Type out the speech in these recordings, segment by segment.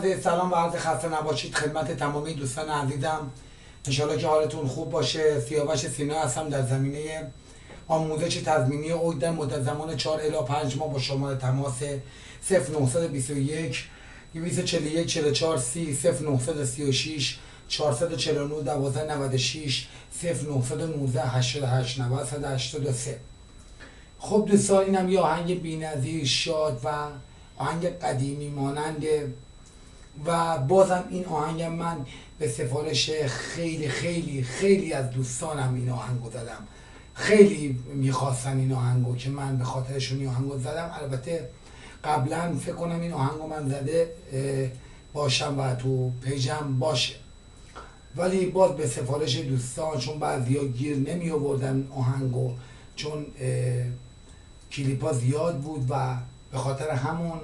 عرض سلام و عرض خسته نباشید خدمت تمامی دوستان عزیزم. انشالله که حالتون خوب باشه. سیاوش سینا هستم در زمینه آموزش تضمینی عقد در مدت زمان 4 الی 5 ماه با شماره تماس 0921 241 44 30 0936 449 1296 0919 88 90 183. خب دوستان، اینم یه آهنگ بی‌نظیر شاد و آهنگ قدیمی ماننده و بازم این آهنگم من به سفارش خیلی خیلی خیلی از دوستانم این آهنگو زدم. خیلی میخواستن این آهنگو که من به خاطرشون این آهنگو زدم. البته قبلا فکر کنم این آهنگو من زده باشم و تو پیجم باشه، ولی باز به سفارش دوستان، چون بعضیا گیر نمی آوردن آهنگو، چون کلیپا زیاد بود و به خاطر همون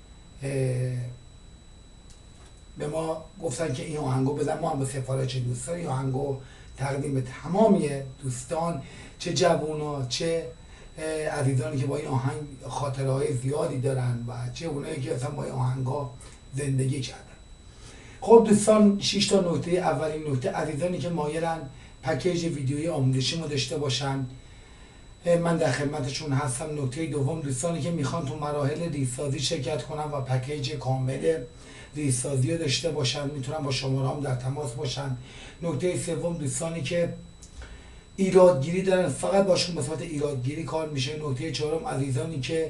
به ما گفتن که این آهنگو بزن. ما هم به سفارش دوستان این آهنگو تقدیم به تمامی دوستان، چه جوونا چه عزیزانی که با این آهنگ خاطره های زیادی دارن و چه اونایی که اصلا با این آهنگا زندگی کردن. خب دوستان، 6 تا نکته. اولین نکته، عزیزانی که مایلن پکیج ویدیویی آموزشی ما داشته باشن، من در خدمتشون هستم. نکته دوم، دوستانی که میخوان تو مراحل ریسازی شرکت کنن و پکیج کامل ریسازی رو داشته باشن، میتونن با شماره هم در تماس باشن. نکته سوم، دوستانی که ایرادگیری دارن، فقط باشون به صورت ایرادگیری کار میشه. نکته چهارم، عزیزانی که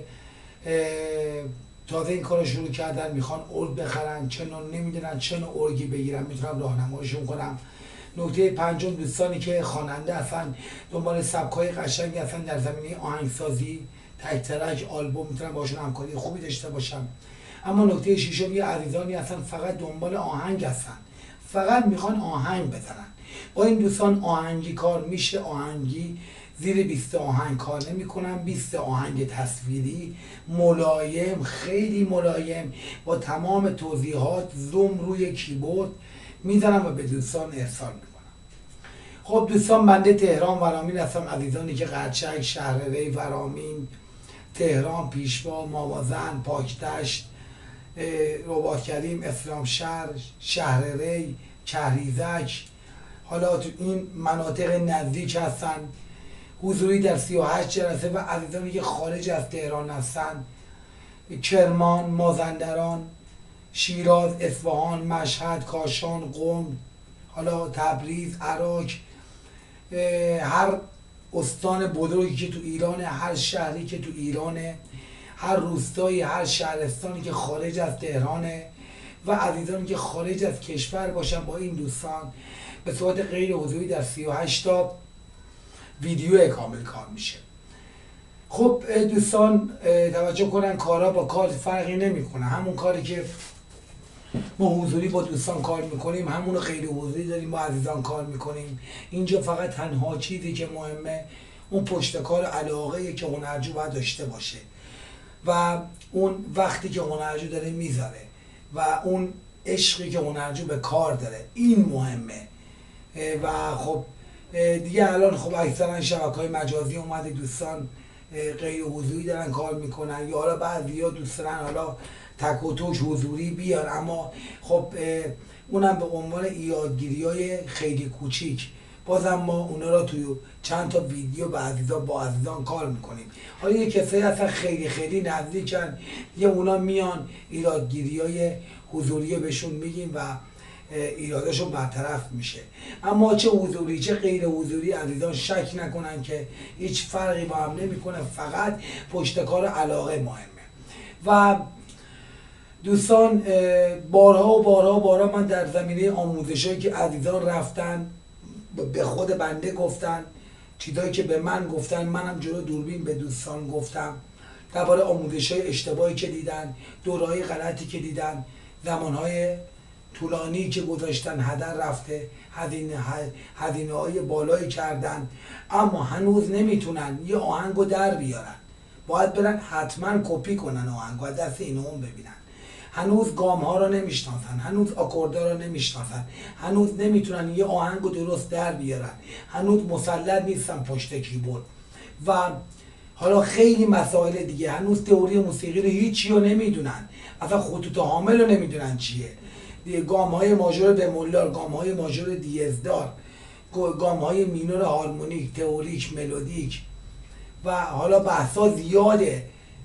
تازه این کار رو شروع کردن، میخوان ارگ بخرن، چه نمیدونن چه نوع ارگی بگیرن، میتونم راهنماییشون کنم. نکته پنجم، دوستانی که خواننده هستن، دنبال سبک‌های قشنگی هستن در زمینه آهنگسازی، تک ترک، آلبوم، میتونم باشون همکاری خوبی داشته باشم. اما نکته ششم، یه عزیزانی هستن فقط دنبال آهنگ هستن، فقط میخوان آهنگ بزنن. با این دوستان آهنگی کار میشه. آهنگی زیر 20 آهنگ کار نمیکنم. 20 آهنگ تصویری ملایم، خیلی ملایم، با تمام توضیحات، زوم روی کیبورد میزنم و به دوستان ارسال میکنم. خب دوستان، بنده تهران ورامین هستم. عزیزانی که قرچک، شهرری، ورامین، تهران، پیشوا، ماوازن، پاکدشت، رباط کریم، اسلامشهر، شهرری، کهریزک، حالا تو این مناطق نزدیک هستن، حضوری در 38 جلسه. و عزیزانی که خارج از تهران هستن، کرمان، مازندران، شیراز، اصفهان، مشهد، کاشان، قم، حالا تبریز، عراق، هر استان بزرگی که تو ایرانه، هر شهری که تو ایرانه، هر روستایی، هر شهرستانی که خارج از تهرانه و عزیزانی که خارج از کشور باشن، با این دوستان به صورت غیر حضوری در 38 تا ویدیو کامل کار میشه. خب دوستان توجه کنن، کارا با کار فرقی نمیکنه. همون کاری که ما حضوری با دوستان کار میکنیم، همون غیر حضوری داریم با عزیزان کار میکنیم. اینجا فقط تنها چیزی که مهمه اون پشتکار علاقه‌ای که هنرجو باید داشته باشه و اون وقتی که هنرجو داره میذاره و اون عشقی که هنرجو به کار داره، این مهمه. و خب دیگه الان خب اکثرا شبکه‌های مجازی اومده، دوستان غیر حضوری دارن کار میکنن، یا حالا بعضیا دوست دارن حالا تک و توک حضوری بیان، اما خب اونم به عنوان یادگیری‌های خیلی کوچیک. بازم ما اونا را توی چند تا ویدیو با عزیزان کار میکنیم. حالا یه کسایی هستن خیلی خیلی نزدیکن، یه اونا میان ایرادگیری‌های حضوری بهشون میگیم و ایراداشون برطرف میشه. اما چه حضوری چه غیر حضوری، عزیزان شک نکنن که هیچ فرقی با هم نمیکنه، فقط پشتکار علاقه مهمه. و دوستان بارها و بارها من در زمینه آموزشایی که عزیزان رفتن به خود بنده گفتن، چیزایی که به من گفتن، منم جلو دوربین به دوستان گفتم درباره آموزش‌های اشتباهی که دیدن، دوره‌های غلطی که دیدن، زمانهای طولانی که گذاشتن هدر رفته، هزینه‌های بالایی کردن، اما هنوز نمیتونن یه آهنگو در بیارن. باید برن حتما کپی کنن آهنگو، دست این اون ببینن. هنوز گام ها رو نمیشناسن، هنوز آکوردا رو نمیشناسن، هنوز نمیتونن یه آهنگو درست در بیارن، هنوز مسلط نیستن پشت کیبورد. و حالا خیلی مسائل دیگه، هنوز تئوری موسیقی رو هیچی رو نمیدونن، اصلا خطوط حامل رو نمیدونن چیه، گام های ماژور بمولار، گام های ماژور دیزدار، گام های مینور هارمونیک، تئوریک، ملودیک و حالا بحثا زیاده،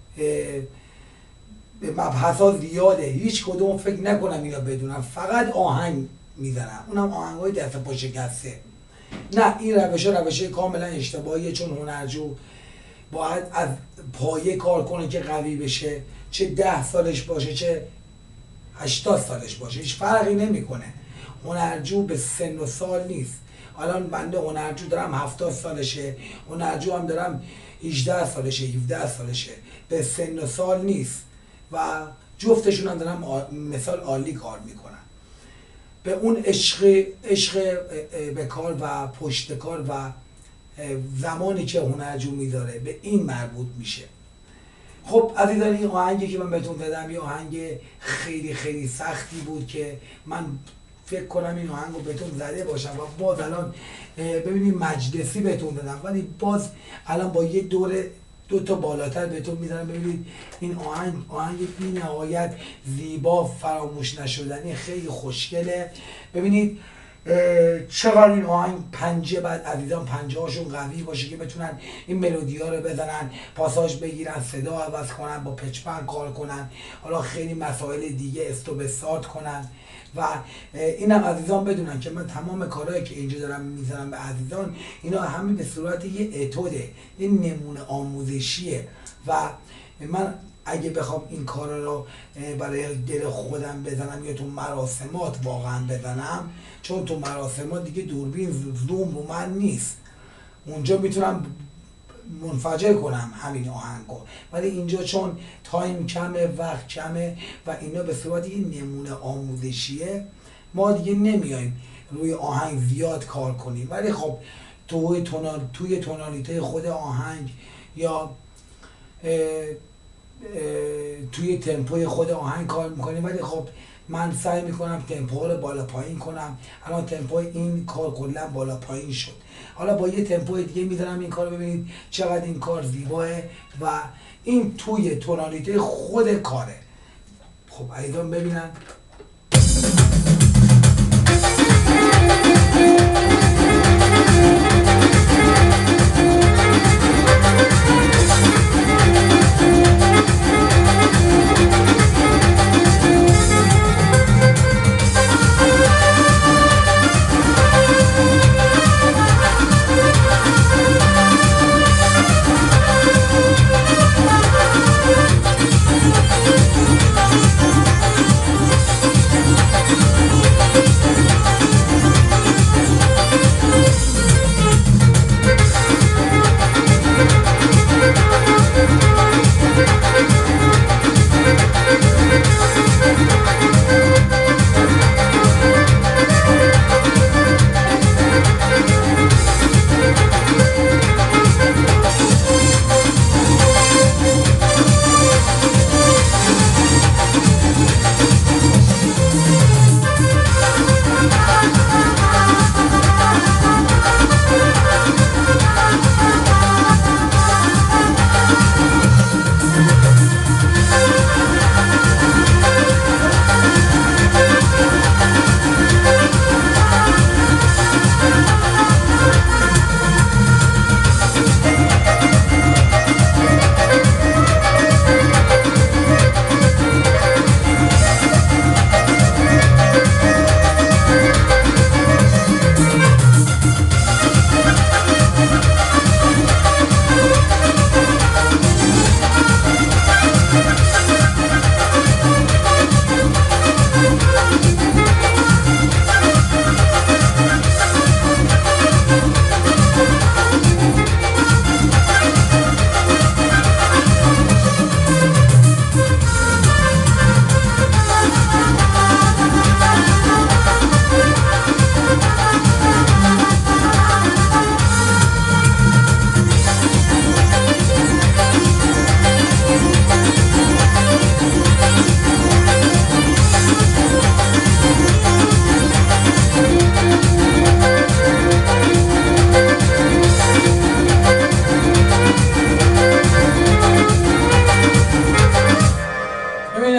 مبحثا زیاده، هیچ کدوم فکر نکنم اینا بدونم، فقط آهنگ میزنم، اونم آهنگای دست پا شکسته. نه، این روش کاملا اشتباهیه، چون هنرجو باید از پایه کار کنه که قوی بشه، چه 10 سالش باشه چه 80 سالش باشه، هیچ فرقی نمیکنه. هنرجو به سن و سال نیست. الان بنده هنرجو دارم 70 سالشه، هنرجو هم دارم 18 سالشه 17 سالشه، به سن و سال نیست و جفتشون هم دارم مثال عالی کار میکنن. به اون عشق به کار و پشت کار و زمانی که هنرجو میذاره به این مربوط میشه. خب عزیزان، این آهنگی که من بهتون دادم یه آهنگ خیلی خیلی سختی بود که من فکر کنم این آهنگ رو بهتون زده باشم و باز الان ببینید مجلسی بهتون دادم، ولی باز الان با یه دو تا بالاتر بهتون میدارم. ببینید این آهنگ بی نهایت زیبا، فراموش نشدنی، خیلی خوشگله. ببینید چقدر این آهنگ پنجه، بعد عزیزان پنجه هاشون قوی باشه که بتونن این ملودی ها رو بزنن، پاساژ بگیرن، صدا عوض کنن، با پچپن کار کنن، حالا خیلی مسائل دیگه استوب استارت کنن. و اینم عزیزان بدونن که من تمام کارهایی که اینجا دارم میذارم به عزیزان، اینا همین به صورت یه اتوده، یه نمونه آموزشیه و من اگه بخوام این کارا رو برای دل خودم بزنم یا تو مراسمات واقعا بزنم، چون تو مراسمات دیگه دوربین زوم رو من نیست، اونجا میتونم منفجر کنم همین آهنگو، ولی اینجا چون تایم کمه، وقت کمه و اینا به صورت یه نمونه آموزشیه، ما دیگه نمیایم روی آهنگ زیاد کار کنیم، ولی خب توی تونالیته خود آهنگ یا توی تمپوی خود آهنگ کار میکنیم، ولی خب من سعی میکنم تمپو رو بالا پایین کنم. الان تمپوی این کار کلا بالا پایین شد، حالا با یه تمپوی دیگه میذارم این کار رو، ببینید چقدر این کار زیباه و این توی تونالیته خود کاره. خب عزیزان ببینن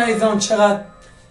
عزیزان چقدر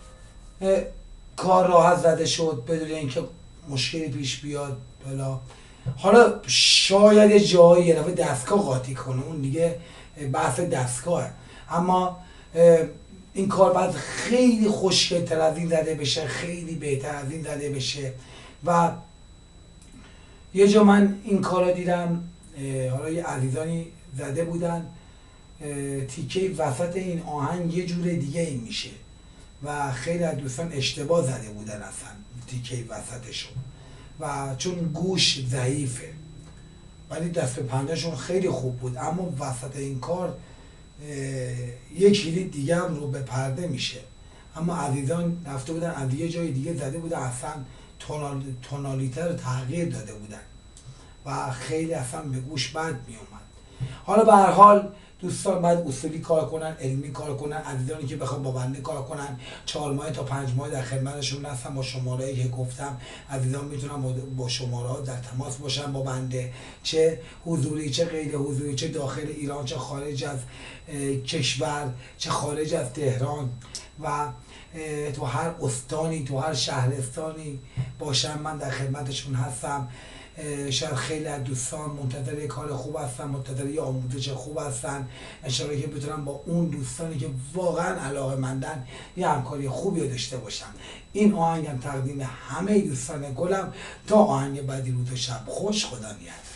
کار راحت زده شد بدون اینکه مشکلی پیش بیاد. حالا شاید یه جایی یه دفعه دستگاه قاطی کنه، اون دیگه بحث دستگاهه، اما این کار باید خیلی خوشگل‌تر از این زده بشه، خیلی بهتر از این زده بشه. و یه جا من این کارا دیدم، حالا یه عزیزانی زده بودن تیکه وسط این آهنگ یه جور دیگه این میشه و خیلی از دوستان اشتباه زده بودن اصلا تیکه وسطشون، و چون گوش ضعیفه ولی دست به پنجهشون خیلی خوب بود، اما وسط این کار یک کلید دیگه هم رو به پرده میشه. اما عزیزان رفته بودن از یه جای دیگه زده بودن، اصلا تونالیته رو تغییر داده بودن و خیلی اصلا به گوش بد می اومد. حالا به هر حال دوستان باید اصولی کار کنن، علمی کار کنن. عزیزانی که بخوام با بنده کار کنن 4 ماه تا 5 ماه در خدمتشون هستم با شماره‌ای که گفتم. عزیزان میتونن با شماره‌ها در تماس باشن با بنده، چه حضوری چه غیر حضوری، چه داخل ایران چه خارج از کشور، چه خارج از تهران و تو هر استانی تو هر شهرستانی باشن، من در خدمتشون هستم. شاید خیلی از دوستان منتظر کار خوب هستن، منتظر یه آموزش خوب هستن، انشاءالله که بتونم با اون دوستانی که واقعا علاقه‌مندن یه همکاری خوبی داشته باشم. این آهنگم تقدیم همه دوستان گلم. تا آهنگ بعدی، روز و شب خوش، خدا نگهدار.